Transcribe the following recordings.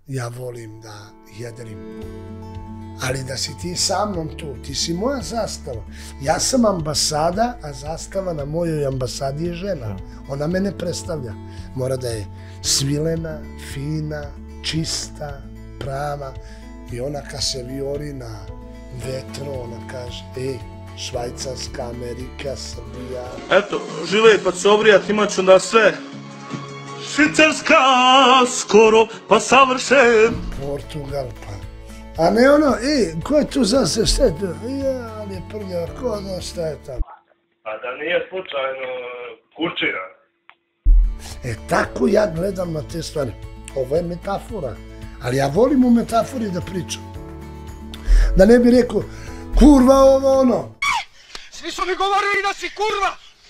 ja volim da jedrim. Ali da si ti sa mnom tu, ti si moja zastava. Ja sam ambasada, a zastava na mojoj ambasadi je žena. Ona mene predstavlja. Mora da je svilena, fina, čista, prava. I ona kad se vijori na vetro, ona kaže, ej, Švajcarska, Amerika, Srbija. Eto, živej pa se obrijat, imat ću onda sve. Švicarska, skoro pa savršen. Portugal, pa. A ne ono, ko je tu zase, šta je tu? Ja, ali je prljava, ko zna šta je tamo? A da nije slučajno Kurčina. Tako ja gledam na te stvari. Ovo je metafora. Ali ja volim u metafori da pričam. Da ne bi rekao, kurva ovo ono. Svi su mi govorili da si kurva!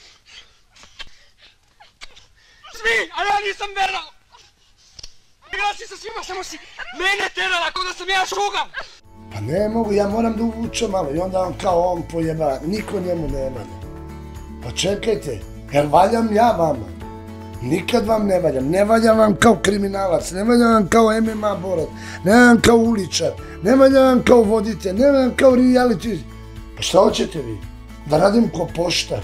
Svi, a ja nisam verovao! Igrala si sa svima, samo si mene terala, kao da sam ja šugam! Pa ne mogu, ja moram da uvučem malo i onda on kao on pojeba, niko njemu ne valja. Pa čekajte, jer valjam ja vama? Nikad vam ne valjam, ne valjam vam kao kriminalac, ne valjam vam kao MMA borac, ne valjam vam kao uličar, ne valjam vam kao voditelj, ne valjam kao reality. Pa šta hoćete vi? Da radim ko poštar?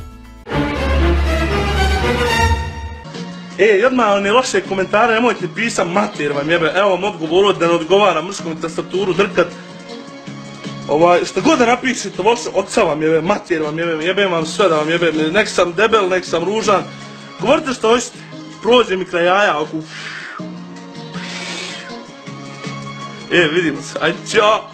Odmah one loše komentare, nemojte pisat mater vam jebe, evo vam odgovorio da ne odgovara mrskom tastaturu drkat. Šta god da napišete, oca vam jebe, mater vam jebe, jebem vam sve da vam jebe, nek sam debel, nek sam ružan. Govorite što hoćete, prođe mi kraj jaja, vidimo se, ajde, čao.